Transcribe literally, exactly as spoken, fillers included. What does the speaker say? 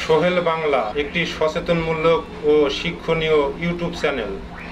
সোহেল বাংলা একটি সচেতনমূলক ও শিক্ষণীয় YouTube channel.